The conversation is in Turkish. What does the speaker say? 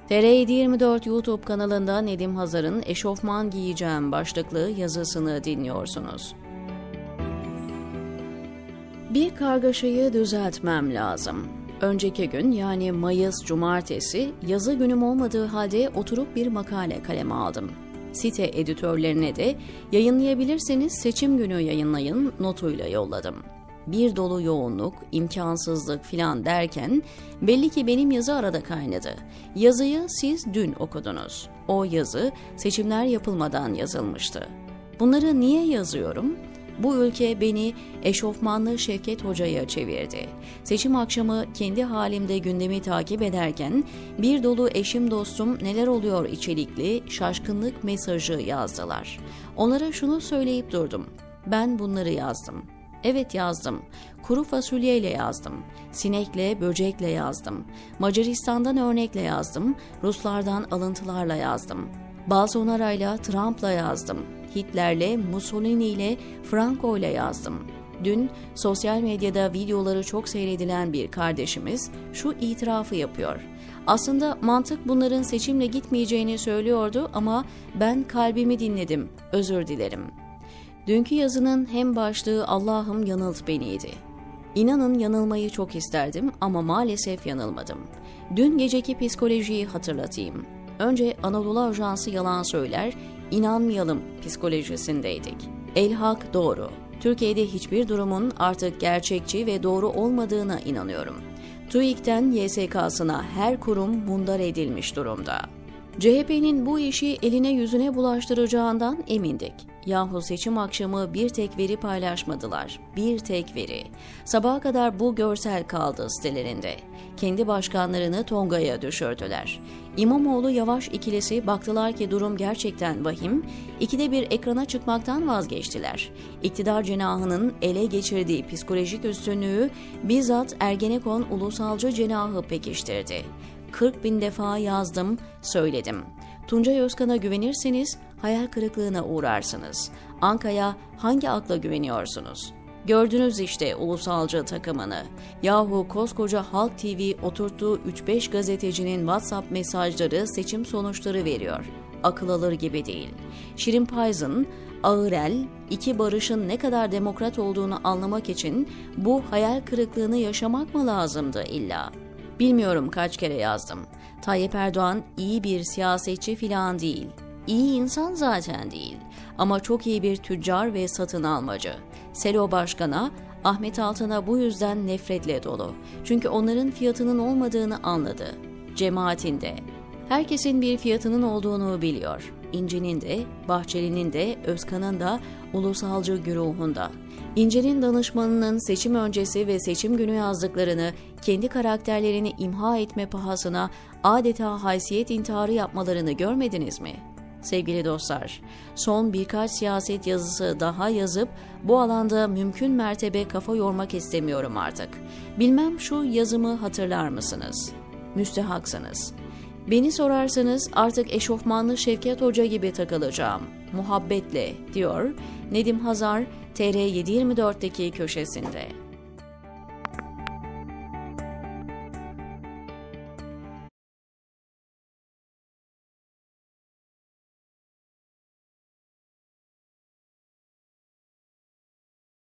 TR724 YouTube kanalında Nedim Hazar'ın "Eşofman giyeceğim" başlıklı yazısını dinliyorsunuz. Bir kargaşayı düzeltmem lazım. Önceki gün, yani Mayıs Cumartesi, yazı günüm olmadığı halde oturup bir makale kaleme aldım. Site editörlerine de "Yayınlayabilirseniz seçim günü yayınlayın" notuyla yolladım. Bir dolu yoğunluk, imkansızlık filan derken belli ki benim yazı arada kaynadı. Yazıyı siz dün okudunuz. O yazı seçimler yapılmadan yazılmıştı. Bunları niye yazıyorum? Bu ülke beni eşofmanlı Şevket Hoca'ya çevirdi. Seçim akşamı kendi halimde gündemi takip ederken bir dolu eşim dostum "neler oluyor" içerikli şaşkınlık mesajı yazdılar. Onlara şunu söyleyip durdum: ben bunları yazdım. Evet, yazdım. Kuru fasulyeyle yazdım. Sinekle, böcekle yazdım. Macaristan'dan örnekle yazdım. Ruslardan alıntılarla yazdım. Bolsonaro'yla, Trump'la yazdım. Hitler'le, Mussolini'yle, Franco'yla yazdım. Dün sosyal medyada videoları çok seyredilen bir kardeşimiz şu itirafı yapıyor: aslında mantık bunların seçimle gitmeyeceğini söylüyordu ama ben kalbimi dinledim, özür dilerim. Dünkü yazının hem başlığı "Allah'ım yanılt beni'ydi. İnanın yanılmayı çok isterdim ama maalesef yanılmadım. Dün geceki psikolojiyi hatırlatayım. Önce Anadolu Ajansı yalan söyler, inanmayalım psikolojisindeydik. El-Hak doğru. Türkiye'de hiçbir durumun artık gerçekçi ve doğru olmadığına inanıyorum. TÜİK'ten YSK'sına her kurum mundar edilmiş durumda. CHP'nin bu işi eline yüzüne bulaştıracağından emindik. Yahu seçim akşamı bir tek veri paylaşmadılar. Bir tek veri. Sabaha kadar bu görsel kaldı sitelerinde. Kendi başkanlarını tongaya düşürdüler. İmamoğlu Yavaş ikilisi baktılar ki durum gerçekten vahim. İkide bir ekrana çıkmaktan vazgeçtiler. İktidar cenahının ele geçirdiği psikolojik üstünlüğü bizzat Ergenekon ulusalcı cenahı pekiştirdi. 40.000 defa yazdım, söyledim. Tuncay Özkan'a güvenirseniz hayal kırıklığına uğrarsınız. Anka'ya hangi akla güveniyorsunuz? Gördünüz işte ulusalcı takımını. Yahu koskoca Halk TV oturttuğu 3-5 gazetecinin WhatsApp mesajları seçim sonuçları veriyor. Akıl alır gibi değil. Şirin Payız'ın ağır-el, iki barışın ne kadar demokrat olduğunu anlamak için bu hayal kırıklığını yaşamak mı lazımdı illa? Bilmiyorum kaç kere yazdım. Tayyip Erdoğan iyi bir siyasetçi filan değil. İyi insan zaten değil. Ama çok iyi bir tüccar ve satın almacı. Selo Başkan'a, Ahmet Altan'a bu yüzden nefretle dolu. Çünkü onların fiyatının olmadığını anladı. Cemaatinde. Herkesin bir fiyatının olduğunu biliyor. İnce'nin de, Bahçeli'nin de, Özkan'ın da, ulusalcı güruhunda. İnce'nin danışmanının seçim öncesi ve seçim günü yazdıklarını, kendi karakterlerini imha etme pahasına adeta haysiyet intiharı yapmalarını görmediniz mi? Sevgili dostlar, son birkaç siyaset yazısı daha yazıp bu alanda mümkün mertebe kafa yormak istemiyorum artık. Bilmem şu yazımı hatırlar mısınız? Müstehaksınız. Beni sorarsanız artık eşofmanlı Şevket Hoca gibi takılacağım. Muhabbetle, diyor Nedim Hazar TR724'deki köşesinde.